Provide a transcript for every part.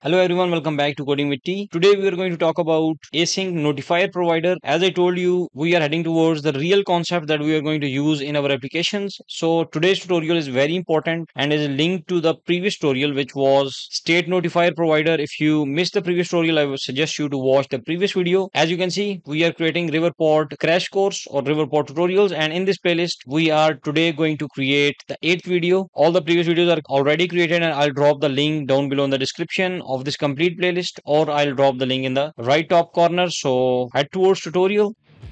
Hello everyone, welcome back to Coding with T. Today we are going to talk about Async Notifier provider. As I told you, we are heading towards the real concept that we are going to use in our applications. So today's tutorial is very important and is linked to the previous tutorial, which was State Notifier provider. If you missed the previous tutorial, I would suggest you to watch the previous video. As you can see, we are creating Riverpod crash course or Riverpod tutorials, and in this playlist we are today going to create the 8th video. All the previous videos are already created and I'll drop the link down below in the description of this complete playlist, or I'll drop the link in the right top corner. So head towards tutorial.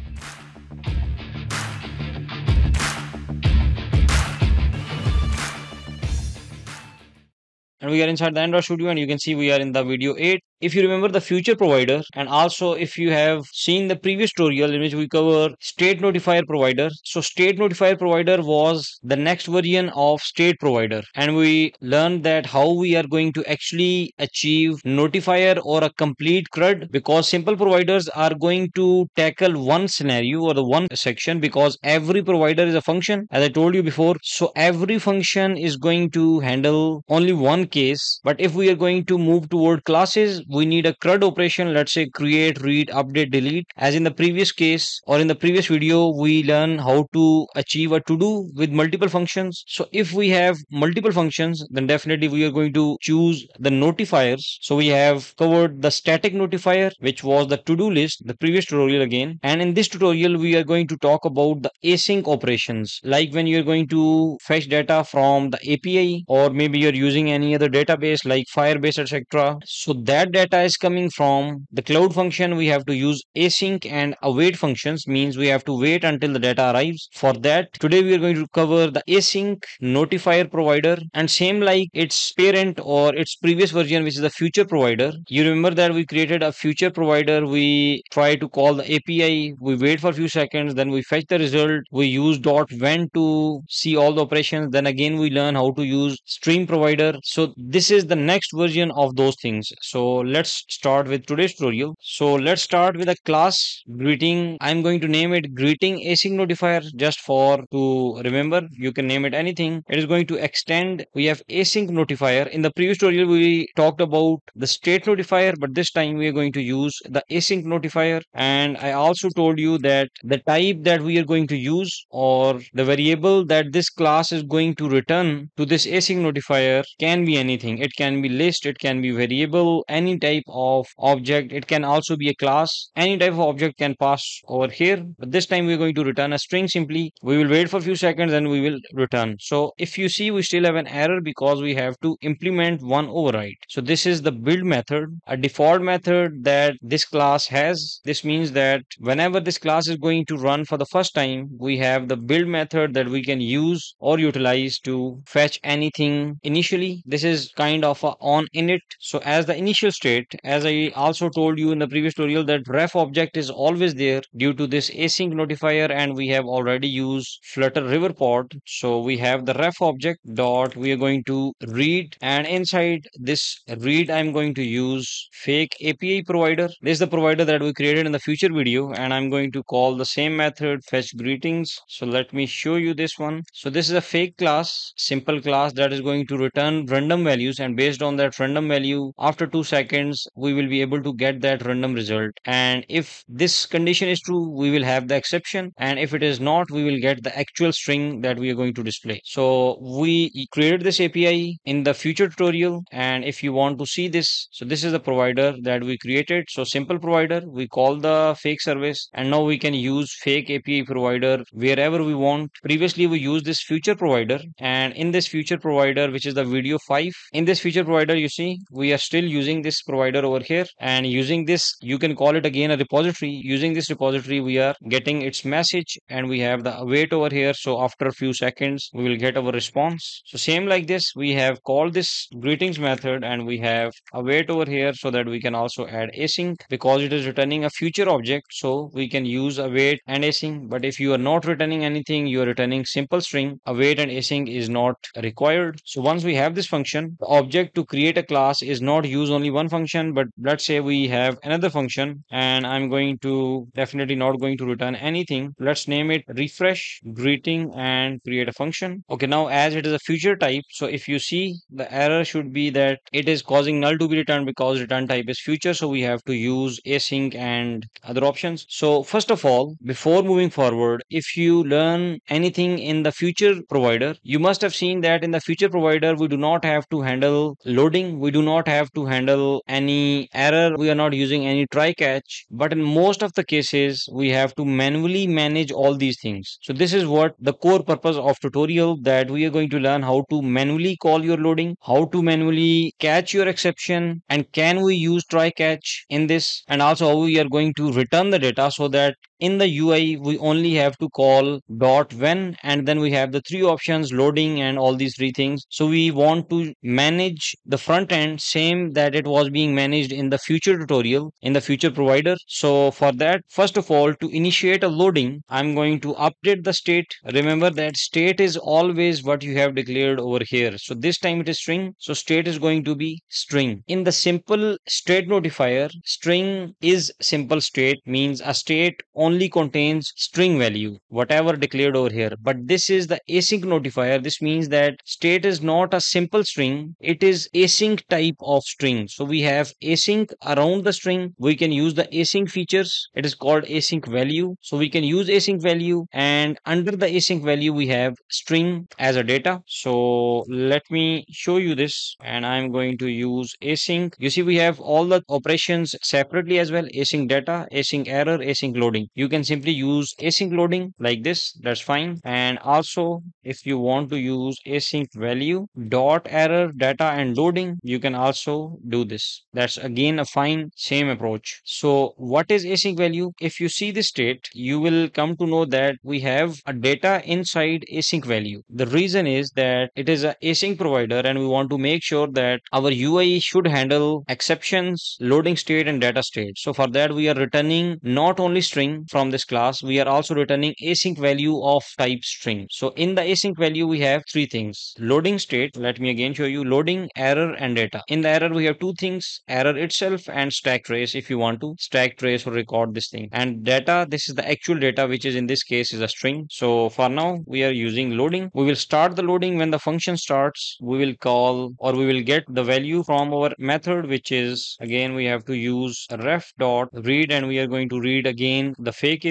And we are inside the Android studio, and you can see we are in the video 8. If you remember the future provider, and also if you have seen the previous tutorial in which we cover state notifier provider. So state notifier provider was the next version of state provider, and we learned that how we are going to actually achieve notifier or a complete CRUD, because simple providers are going to tackle one scenario or the one section, because every provider is a function, as I told you before. So every function is going to handle only one case. But if we are going to move toward classes, we need a CRUD operation. Let's say create, read, update, delete. As in the previous case or in the previous video, we learn how to achieve a to do with multiple functions. So if we have multiple functions, then definitely we are going to choose the notifiers. So we have covered the static notifier, which was the to do list, the previous tutorial again. And in this tutorial, we are going to talk about the async operations, like when you're going to fetch data from the API, or maybe you're using any other database like Firebase, etc. So that data is coming from the cloud function. We have to use async and await functions, means we have to wait until the data arrives. For that, today we are going to cover the async notifier provider, and same like its parent or its previous version, which is the future provider. You remember that we created a future provider, we try to call the API, we wait for a few seconds, then we fetch the result, we use .when to see all the operations, then again we learn how to use stream provider. So this is the next version of those things. So let's start with today's tutorial. So let's start with a class greeting. I'm going to name it greeting async notifier, just for to remember. You can name it anything. It is going to extend. We have async notifier. In the previous tutorial we talked about the state notifier, but this time we are going to use the async notifier. And I also told you that the type that we are going to use, or the variable that this class is going to return to this async notifier, can be anything. It can be list, it can be variable, any type of object. It can also be a class. Any type of object can pass over here, but this time we're going to return a string simply. We will wait for a few seconds and we will return. So if you see, we still have an error because we have to implement one override. So this is the build method, a default method that this class has. This means that whenever this class is going to run for the first time, we have the build method that we can use or utilize to fetch anything initially. This is kind of a on init. So as the initial state, as I also told you in the previous tutorial, that ref object is always there due to this async notifier, and we have already used Flutter Riverpod. So we have the ref object dot, we are going to read, and inside this read I'm going to use fake API provider. This is the provider that we created in the future video, and I'm going to call the same method fetch greetings. So let me show you this one. So this is a fake class, simple class that is going to return random values, and based on that random value, after 2 seconds we will be able to get that random result. And if this condition is true, we will have the exception, and if it is not, we will get the actual string that we are going to display. So we created this API in the future tutorial, and if you want to see this, so this is the provider that we created. So simple provider, we call the fake service, and now we can use fake API provider wherever we want. Previously we used this future provider, and in this future provider, which is the video 5, in this future provider, you see we are still using this provider over here, and using this, you can call it again a repository. Using this repository, we are getting its message, and we have the await over here. So after a few seconds we will get our response. So same like this, we have called this greetings method, and we have await over here, so that we can also add async, because it is returning a future object. So we can use await and async. But if you are not returning anything, you are returning simple string, await and async is not required. So once we have this function, the object to create a class is not use only one function, but let's say we have another function and I'm going to definitely not going to return anything. Let's name it refresh greeting and create a function. Okay, now as it is a future type, so if you see the error should be that it is causing null to be returned because return type is future. So we have to use async and other options. So first of all, before moving forward, if you learn anything in the future provider, you must have seen that in the feature provider, we do not have to handle loading. We do not have to handle any error. We are not using any try catch. But in most of the cases, we have to manually manage all these things. So this is what the core purpose of tutorial, that we are going to learn how to manually call your loading, how to manually catch your exception, and can we use try catch in this, and also how we are going to return the data, so that in the UI we only have to call dot when, and then we have the three options loading and all these three things. So we want to manage the front end same that it was being managed in the future tutorial in the future provider. So for that, first of all, to initiate a loading, I'm going to update the state. Remember that state is always what you have declared over here. So this time it is string, so state is going to be string. In the simple state notifier, string is simple state, means a state only contains string value, whatever declared over here. But this is the async notifier. This means that state is not a simple string, it is async type of string. So we have async around the string. We can use the async features. It is called async value. So we can use async value, and under the async value we have string as a data. So let me show you this, and I'm going to use async. You see we have all the operations separately as well: async data, async error, async loading. You can simply use async loading like this, that's fine. And also if you want to use async value dot error data and loading, you can also do this. That's again a fine same approach. So what is async value? If you see the state, you will come to know that we have a data inside async value. The reason is that it is a async provider and we want to make sure that our UI should handle exceptions, loading state and data state. So for that we are returning not only string from this class, we are also returning async value of type string. So in the async value we have three things: loading state, let me again show you, loading, error and data. In the error we have two things: error itself and stack trace, if you want to stack trace or record this thing. And data, this is the actual data, which is in this case is a string. So for now we are using loading. We will start the loading when the function starts. We will call, or we will get the value from our method, which is again we have to use ref dot read, and we are going to read again the fake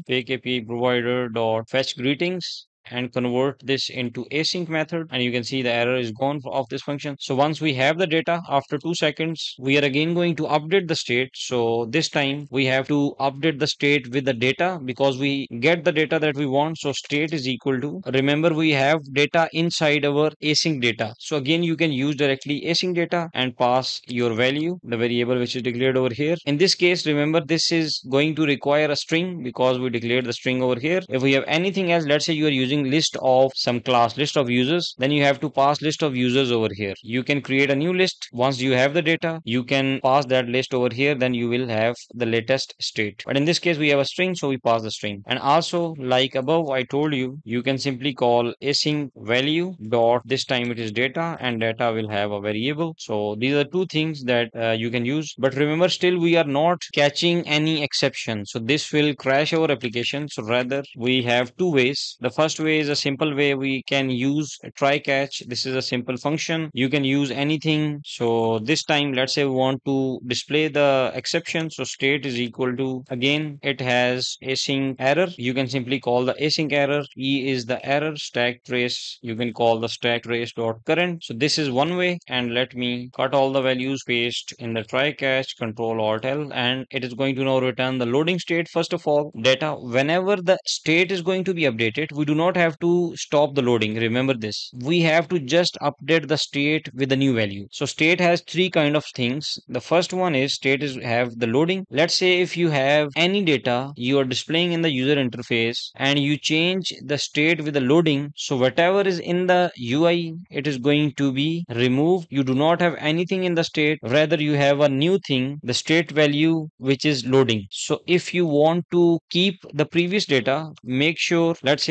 API provider dot fetch greetings, and convert this into async method, and you can see the error is gone of this function. So once we have the data, after 2 seconds we are again going to update the state. So this time we have to update the state with the data, because we get the data that we want. So state is equal to, remember we have data inside our async data, so again you can use directly async data and pass your value, the variable which is declared over here. In this case, remember this is going to require a string because we declared the string over here. If we have anything else, let's say you are using list of some class, list of users, then you have to pass list of users over here. You can create a new list. Once you have the data, you can pass that list over here, then you will have the latest state. But in this case we have a string, so we pass the string. And also, like above I told you, you can simply call async value dot, this time it is data, and data will have a variable. So these are two things that you can use. But remember, still we are not catching any exception, so this will crash our application. So rather we have two ways. The first way is a simple way. We can use a try catch. This is a simple function, you can use anything. So this time let's say we want to display the exception, so state is equal to, again it has async error, you can simply call the async error. E is the error, stack trace, you can call the stack trace dot current. So this is one way. And let me cut all the values, paste in the try catch, control alt L, and it is going to now return the loading state. First of all, data, whenever the state is going to be updated, we do not have to stop the loading. Remember this, we have to just update the state with the new value. So state has three kind of things. The first one is state is have the loading. Let's say if you have any data you are displaying in the user interface and you change the state with the loading, so whatever is in the UI, it is going to be removed. You do not have anything in the state, rather you have a new thing, the state value, which is loading. So if you want to keep the previous data, make sure, let's say I want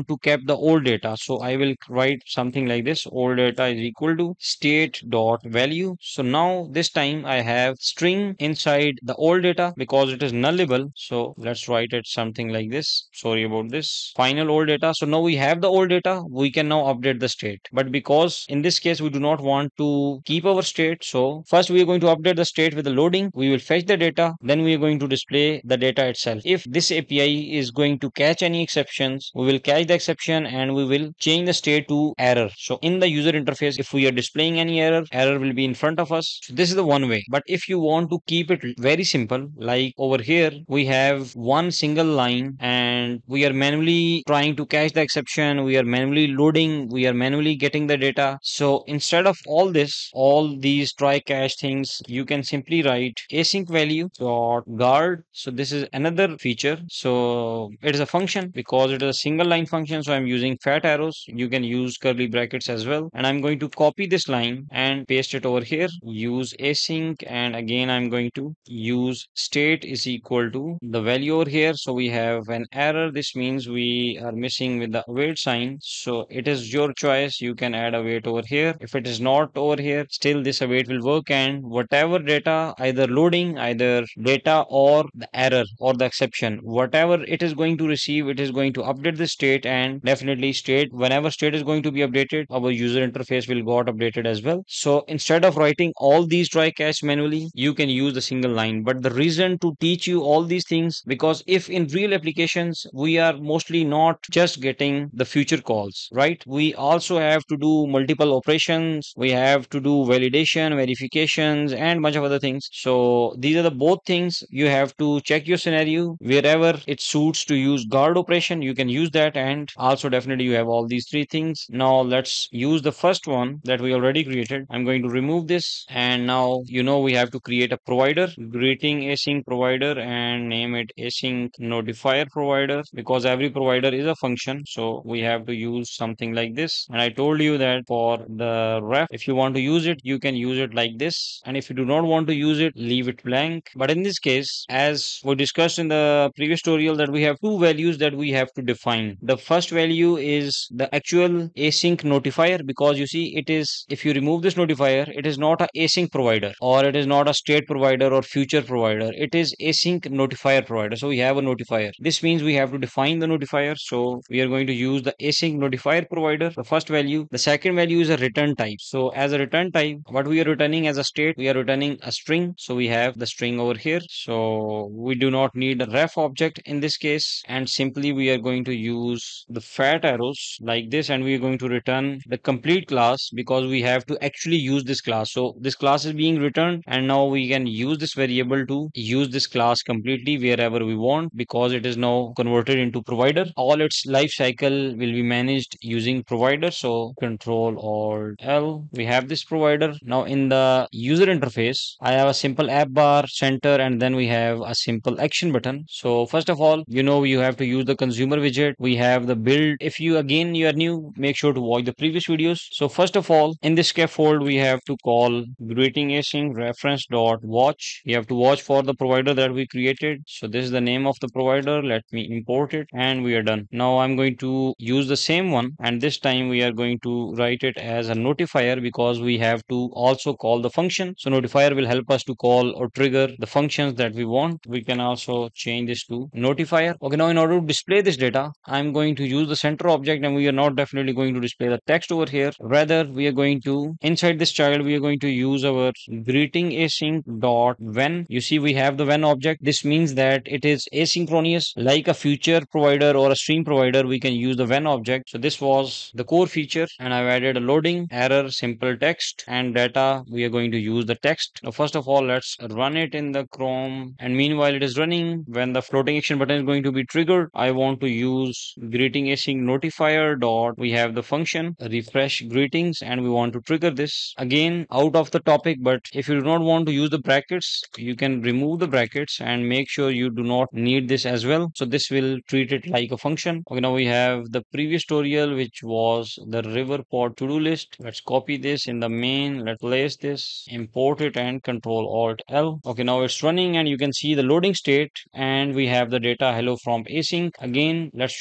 want to keep the old data. So I will write something like this: old data is equal to state dot value. So now this time I have string inside the old data because it is nullable. So let's write it something like this. Sorry about this. Final old data. So now we have the old data. We can now update the state. But because in this case we do not want to keep our state, so first we are going to update the state with the loading. We will fetch the data, then we are going to display the data itself. If this API is going to catch any exceptions, we will catch the exception and we will change the state to error. So in the user interface, if we are displaying any error, error will be in front of us. So this is the one way. But if you want to keep it very simple, like over here we have one single line and we are manually trying to catch the exception, we are manually loading, we are manually getting the data. So instead of all this, all these try catch things, you can simply write async value dot guard. So this is another feature. So it is a function because it is a single line function. So I'm using fat arrows. You can use curly brackets as well. And I'm going to copy this line and paste it over here. Use async, and again I'm going to use state is equal to the value over here. So we have an error. This means we are missing with the await sign. So it is your choice. You can add await over here. If it is not over here, still this await will work, and whatever data, either loading, either data or the error or the exception, whatever it is going to receive, it is going to update the state. And definitely state, whenever state is going to be updated, our user interface will got updated as well. So instead of writing all these try catch manually, you can use the single line. But the reason to teach you all these things, because if in real applications we are mostly not just getting the future calls, right? We also have to do multiple operations, we have to do validation, verifications, and bunch of other things. So these are the both things. You have to check your scenario. Wherever it suits to use guard operation, you can use that. And also definitely you have all these three things. Now let's use the first one that we already created. I'm going to remove this, and now we have to create a provider, greeting async provider, and name it async notifier provider, because every provider is a function. So we have to use something like this. And I told you that for the ref, if you want to use it, you can use it like this, and if you do not want to use it, leave it blank. But in this case, as we discussed in the previous tutorial, that we have two values that we have to define. The first value is the actual async notifier, because you see, it is, if you remove this notifier, it is not a async provider, or it is not a state provider or future provider. It is async notifier provider. So we have a notifier. This means we have to define the notifier. So we are going to use the async notifier provider, the first value. The second value is a return type. So as a return type, what we are returning as a state, we are returning a string. So we have the string over here. So we do not need a ref object in this case, and simply we are going to use the fat arrows like this, and we are going to return the complete class, because we have to actually use this class. So this class is being returned, and now we can use this variable to use this class completely wherever we want, because it is now converted into provider. All its life cycle will be managed using provider. So control alt L, we have this provider. Now in the user interface, I have a simple app bar, center, and then we have a simple action button. So first of all, you have to use the consumer widget. We have the build. If you are new, make sure to watch the previous videos. So first of all, in this scaffold, we have to call greeting async reference dot watch. We have to watch for the provider that we created. So this is the name of the provider. Let me import it, and we are done. Now I'm going to use the same one, and this time we are going to write it as a notifier, because we have to also call the function. So notifier will help us to call or trigger the functions that we want. We can also change this to notifier. Okay, now in order to display this data, I'm going to use the center object, and we are not definitely going to display the text over here. Rather, we are going to, inside this child, we are going to use our greeting async dot when. You see, we have the when object. This means that it is asynchronous, like a future provider or a stream provider. We can use the when object. So this was the core feature, and I've added a loading, error, simple text, and data. We are going to use the text. Now first of all, let's run it in the Chrome, and meanwhile it is running, when the floating action button is going to be triggered, I want to use greeting async notifier dot, we have the function refresh greetings, and we want to trigger this. Again, out of the topic, but if you do not want to use the brackets, you can remove the brackets, and make sure you do not need this as well. So this will treat it like a function. Okay, now we have the previous tutorial, which was the Riverpod to-do list. Let's copy this in the main. Let's place this, import it, and control alt L. Okay, now it's running, and you can see the loading state, and we have the data hello from async. Again, let's refresh it.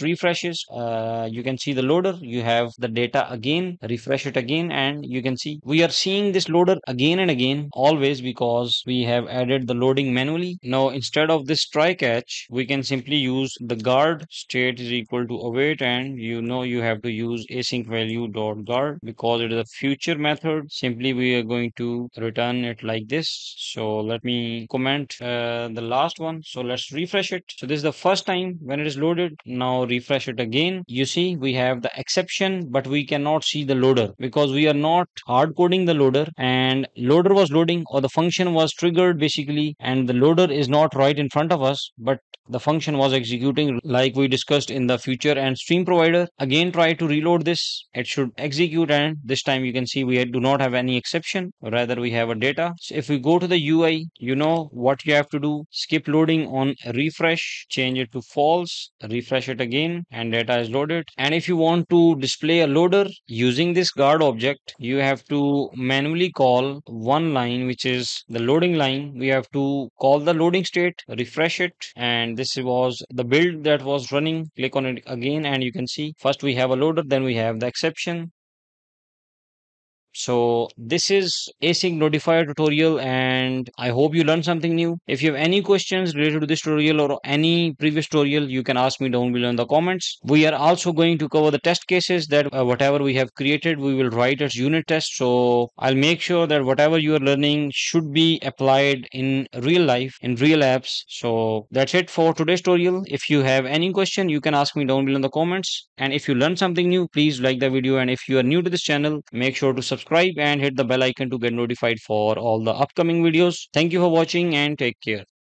refreshes, you can see the loader, you have the data again, refresh it again, and you can see we are seeing this loader again and again, always, because we have added the loading manually. Now instead of this try catch, we can simply use the guard state is equal to await, and you have to use async value dot guard because it is a future method. Simply we are going to return it like this. So let me comment the last one. So let's refresh it. So this is the first time when it is loaded. Now refresh it again. You see we have the exception, but we cannot see the loader because we are not hard coding the loader, and loader was loading or the function was triggered basically, and the loader is not right in front of us, but the function was executing like we discussed in the future and stream provider. Again, try to reload this. It should execute, and this time you can see we do not have any exception, rather we have a data. So if we go to the UI, you know what you have to do. Skip loading on refresh, change it to false, refresh it again, and data is loaded. And if you want to display a loader using this guard object, you have to manually call one line, which is the loading line. We have to call the loading state, refresh it, and this was the build that was running. Click on it again, and you can see first we have a loader, then we have the exception. So this is async notifier tutorial, and I hope you learned something new. If you have any questions related to this tutorial or any previous tutorial, you can ask me down below in the comments. We are also going to cover the test cases that whatever we have created, we will write as unit tests. So I'll make sure that whatever you are learning should be applied in real life, in real apps. So that's it for today's tutorial. If you have any question, you can ask me down below in the comments. And if you learned something new, please like the video. And if you are new to this channel, make sure to subscribe and hit the bell icon to get notified for all the upcoming videos. Thank you for watching and take care.